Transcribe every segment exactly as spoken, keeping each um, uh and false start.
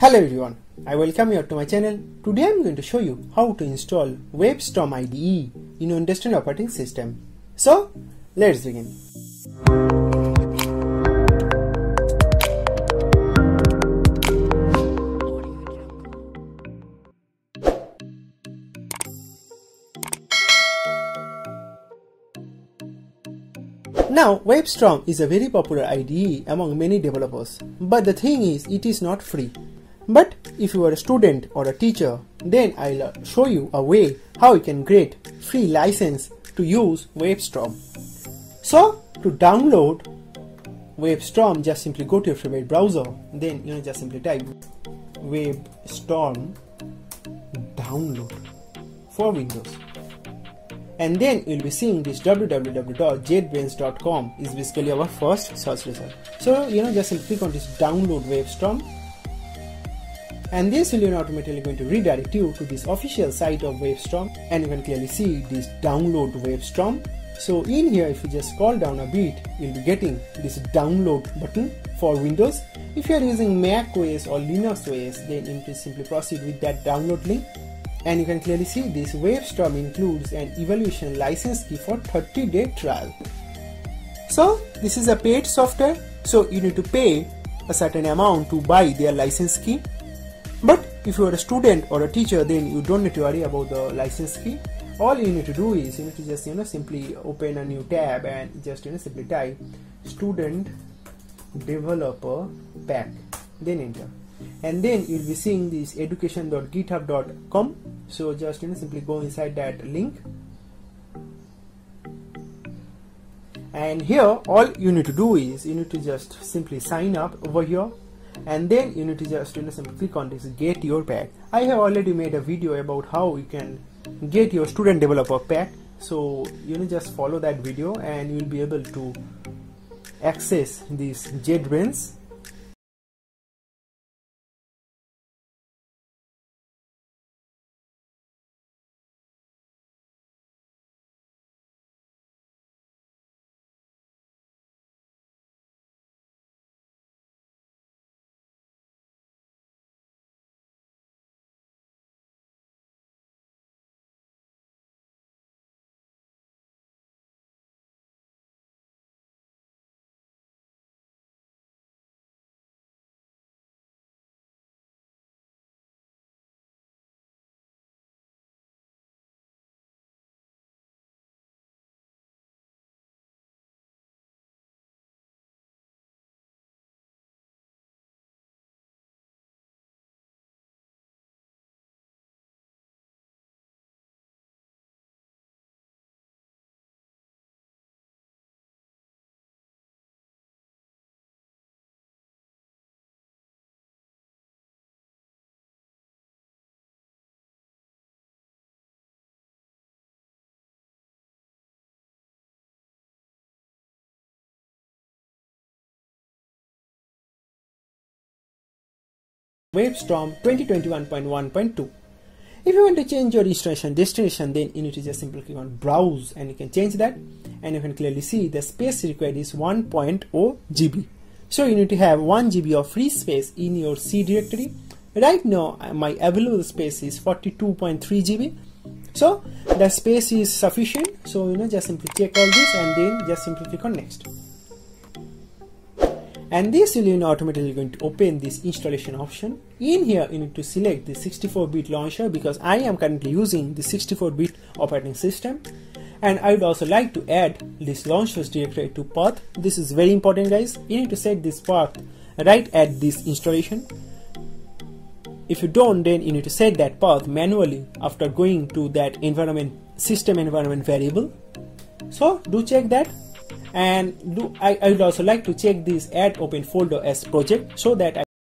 Hello everyone, I welcome you to my channel. Today I am going to show you how to install WebStorm I D E in your industrial operating system. So let's begin. Now, WebStorm is a very popular I D E among many developers, but the thing is, it is not free. But if you are a student or a teacher, then I'll show you a way how you can get free license to use WebStorm. So, to download WebStorm, just simply go to your favorite browser, then you know just simply type WebStorm download for Windows. And then you'll be seeing this w w w dot jetbrains dot com is basically our first search result. So you know just simply click on this download WebStorm, and this will automatically going to redirect you to this official site of WebStorm, and you can clearly see this download WebStorm. So in here, if you just scroll down a bit, you'll be getting this download button for Windows. If you are using Mac O S or Linux O S, then you can simply proceed with that download link. And you can clearly see this WebStorm includes an evaluation license key for thirty day trial. So this is a paid software, so you need to pay a certain amount to buy their license key. But if you are a student or a teacher, then you don't need to worry about the license key. All you need to do is you need to just you know simply open a new tab and just you know simply type student developer pack, then enter. And then you'll be seeing this education dot github dot com. So just you know simply go inside that link, and here all you need to do is you need to just simply sign up over here, and then you need to just you know simply click on this get your pack. I have already made a video about how you can get your student developer pack, so you know just follow that video and you'll be able to access this JetBrains. WebStorm twenty twenty-one point one point two. If you want to change your installation destination, then you need to just simply click on browse and you can change that, and you can clearly see the space required is one point zero gigabytes. So you need to have one gigabyte of free space in your C directory. Right now my available space is forty-two point three gigabytes, so the space is sufficient. So you know just simply check all this and then just simply click on next. And this will you know, automatically going to open this installation option. In here you need to select the sixty-four bit launcher, because I am currently using the sixty-four bit operating system, and I would also like to add this launchers directory to path. This is very important, guys. You need to set this path right at this installation. If you don't, then you need to set that path manually after going to that environment system environment variable. So do check that. And do, I, I would also like to check this add open folder as project, so that I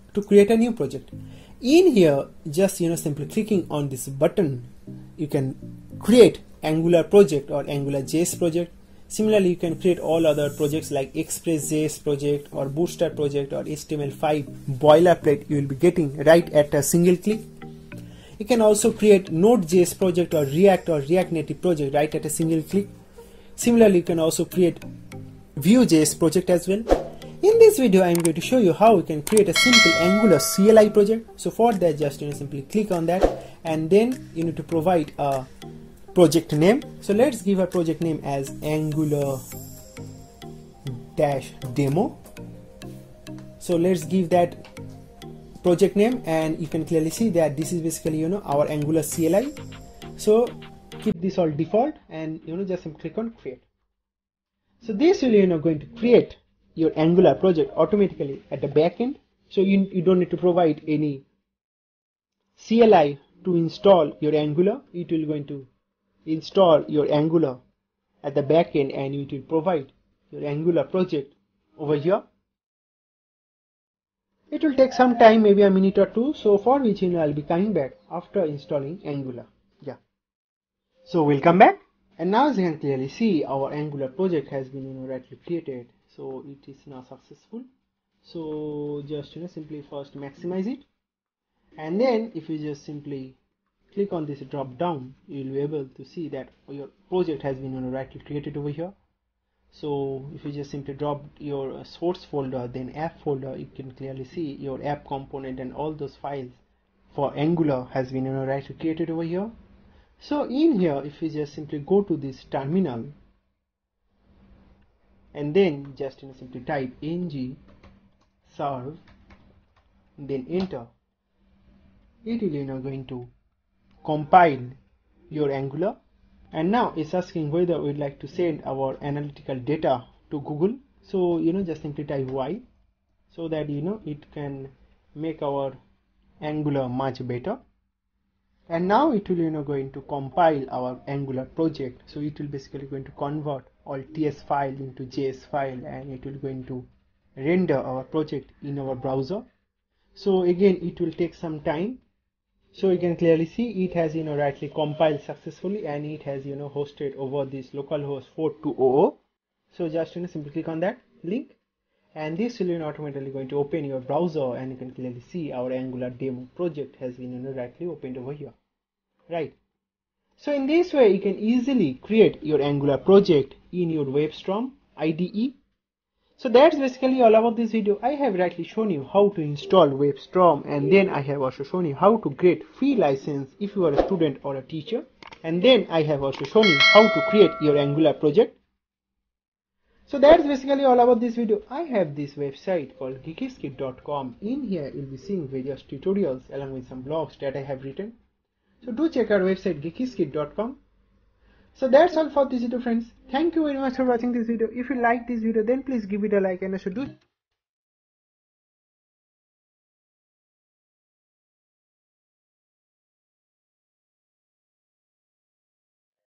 to create a new project. In here, just you know simply clicking on this button, you can create Angular project or Angular J S project. Similarly, you can create all other projects like Express J S project or Bootstrap project or H T M L five boilerplate you will be getting right at a single click. You can also create Node.js project or React or React Native project right at a single click. Similarly, you can also create Vue.js project as well. In this video, I am going to show you how you can create a simple Angular C L I project. So for that, just you know simply click on that, and then you need to provide a project name. So let's give a project name as Angular dash demo. So let's give that project name, and you can clearly see that this is basically you know our Angular C L I. So keep this all default, and you know just click on create. So this will you know going to create your Angular project automatically at the back end. So you, you don't need to provide any C L I to install your Angular. It will going to install your Angular at the back end, and it will provide your Angular project over here. It will take some time, maybe a minute or two, so for which you know I'll be coming back after installing Angular. Yeah. So we'll come back, and now as you can clearly see, our Angular project has been you know rightly created. So it is now successful. So just you know simply first maximize it, and then if you just simply click on this drop down, you will be able to see that your project has been you know rightly created over here. So if you just simply drop your source folder, then app folder, you can clearly see your app component and all those files for Angular has been you know rightly created over here. So in here, if you just simply go to this terminal, and then just you know simply type ng serve, then enter, it will you know going to compile your Angular. And now it's asking whether we'd like to send our analytical data to Google. So you know just simply type Y, so that you know it can make our Angular much better. And now it will you know going to compile our Angular project. So it will basically going to convert all T S file into J S file, and it will going to render our project in our browser. So again, it will take some time. So you can clearly see it has you know rightly compiled successfully, and it has you know hosted over this localhost four two zero zero. So just you know simply click on that link, and this will you know automatically going to open your browser, and you can clearly see our Angular demo project has been you know rightly opened over here, right? So in this way, you can easily create your Angular project in your WebStorm I D E. So that's basically all about this video. I have rightly shown you how to install WebStorm, and then I have also shown you how to get free license if you are a student or a teacher, and then I have also shown you how to create your Angular project. So that's basically all about this video. I have this website called Geeky Script dot com. In here you'll be seeing various tutorials along with some blogs that I have written. So do check our website Geeky Script dot com. So that's all for this video, friends. Thank you very much for watching this video. If you like this video, then please give it a like, and also do